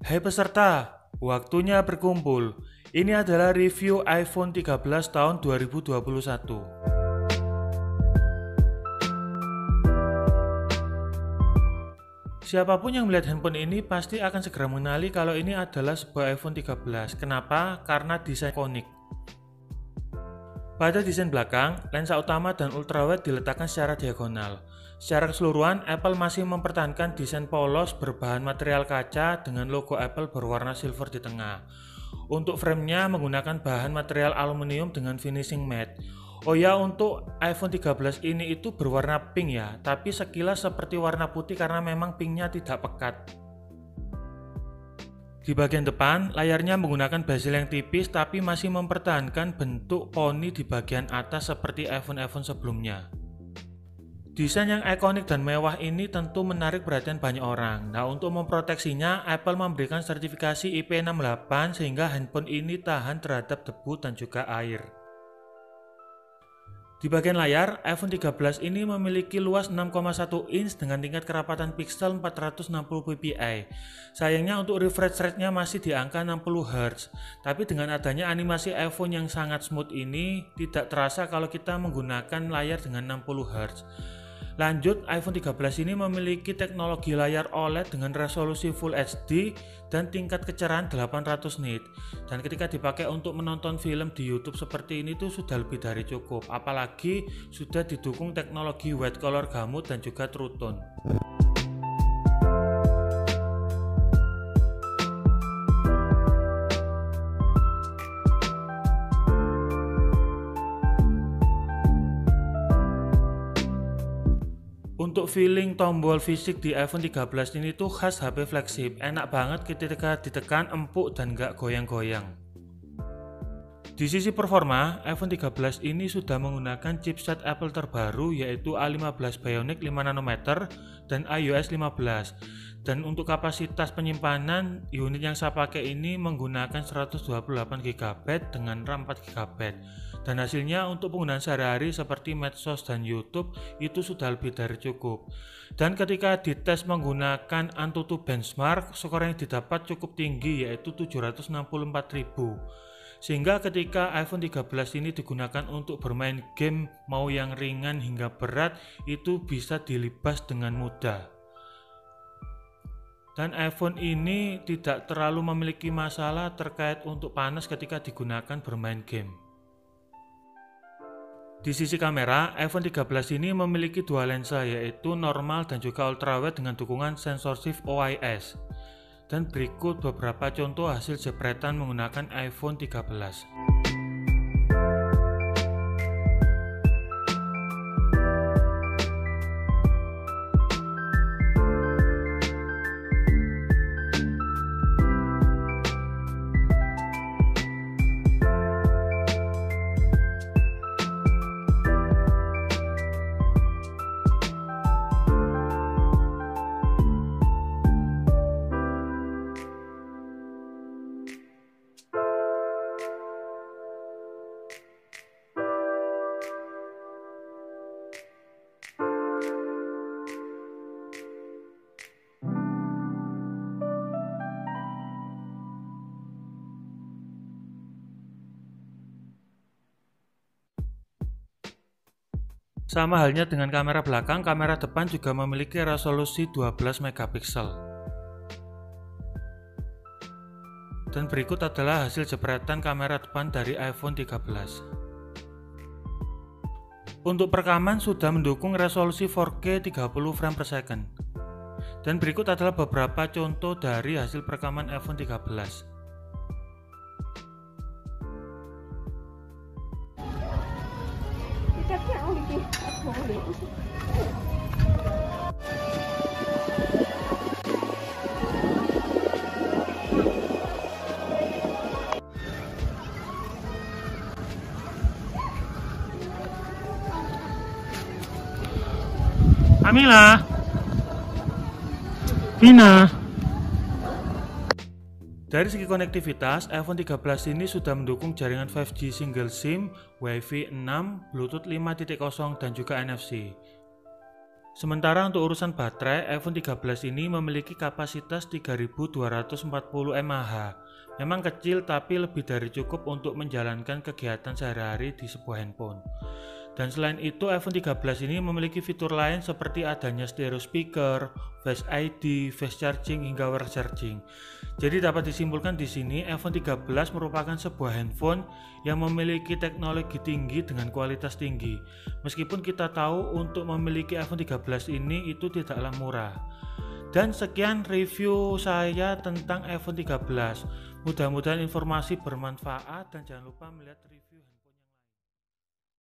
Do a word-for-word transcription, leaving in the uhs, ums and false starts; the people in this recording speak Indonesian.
Hai peserta, waktunya berkumpul. Ini adalah review iPhone tiga belas tahun dua ribu dua puluh satu. Siapapun yang melihat handphone ini pasti akan segera mengenali kalau ini adalah sebuah iPhone tiga belas. Kenapa? Karena desain ikonik. Pada desain belakang, lensa utama dan ultrawide diletakkan secara diagonal. Secara keseluruhan, Apple masih mempertahankan desain polos berbahan material kaca dengan logo Apple berwarna silver di tengah. Untuk framenya menggunakan bahan material aluminium dengan finishing matte. Oh ya, untuk iPhone tiga belas ini itu berwarna pink ya, tapi sekilas seperti warna putih karena memang pinknya tidak pekat. Di bagian depan, layarnya menggunakan bezel yang tipis tapi masih mempertahankan bentuk poni di bagian atas seperti iPhone-iPhone sebelumnya. Desain yang ikonik dan mewah ini tentu menarik perhatian banyak orang. Nah, untuk memproteksinya, Apple memberikan sertifikasi I P enam puluh delapan sehingga handphone ini tahan terhadap debu dan juga air. Di bagian layar, iPhone tiga belas ini memiliki luas enam koma satu inch dengan tingkat kerapatan pixel empat ratus enam puluh ppi. Sayangnya untuk refresh rate-nya masih di angka enam puluh hertz. Tapi dengan adanya animasi iPhone yang sangat smooth ini, tidak terasa kalau kita menggunakan layar dengan enam puluh hertz. Lanjut, iPhone tiga belas ini memiliki teknologi layar O L E D dengan resolusi Full H D dan tingkat kecerahan delapan ratus nit. Dan ketika dipakai untuk menonton film di YouTube seperti ini tuh sudah lebih dari cukup. Apalagi sudah didukung teknologi white color gamut dan juga True Tone. Untuk feeling tombol fisik di iPhone tiga belas ini tuh khas H P flagship, enak banget ketika ditekan, empuk dan gak goyang-goyang. Di sisi performa, iPhone tiga belas ini sudah menggunakan chipset Apple terbaru yaitu A lima belas Bionic lima nanometer dan iOS lima belas. Dan untuk kapasitas penyimpanan, unit yang saya pakai ini menggunakan seratus dua puluh delapan giga byte dengan RAM empat giga byte. Dan hasilnya untuk penggunaan sehari-hari seperti medsos dan YouTube itu sudah lebih dari cukup. Dan ketika dites menggunakan Antutu benchmark, skor yang didapat cukup tinggi yaitu tujuh ratus enam puluh empat ribu. Sehingga ketika iPhone tiga belas ini digunakan untuk bermain game mau yang ringan hingga berat itu bisa dilibas dengan mudah. Dan iPhone ini tidak terlalu memiliki masalah terkait untuk panas ketika digunakan bermain game. Di sisi kamera, iPhone tiga belas ini memiliki dua lensa yaitu normal dan juga ultrawide dengan dukungan sensor shift O I S. Dan berikut beberapa contoh hasil jepretan menggunakan iPhone tiga belas. Sama halnya dengan kamera belakang, kamera depan juga memiliki resolusi dua belas megapiksel. Dan berikut adalah hasil jepretan kamera depan dari iPhone tiga belas. Untuk perekaman sudah mendukung resolusi empat K tiga puluh frame per second. Dan berikut adalah beberapa contoh dari hasil perekaman iPhone tiga belas. Amila, Vina. Dari segi konektivitas, iPhone tiga belas ini sudah mendukung jaringan lima G single SIM, Wi-Fi enam, Bluetooth lima titik nol dan juga N F C. Sementara untuk urusan baterai, iPhone tiga belas ini memiliki kapasitas tiga ribu dua ratus empat puluh mAh. Memang kecil tapi lebih dari cukup untuk menjalankan kegiatan sehari-hari di sebuah handphone. Dan selain itu, iPhone tiga belas ini memiliki fitur lain seperti adanya stereo speaker, Face I D, fast charging hingga wireless charging. Jadi dapat disimpulkan di sini iPhone tiga belas merupakan sebuah handphone yang memiliki teknologi tinggi dengan kualitas tinggi. Meskipun kita tahu untuk memiliki iPhone tiga belas ini itu tidaklah murah. Dan sekian review saya tentang iPhone tiga belas. Mudah-mudahan informasi bermanfaat dan jangan lupa melihat review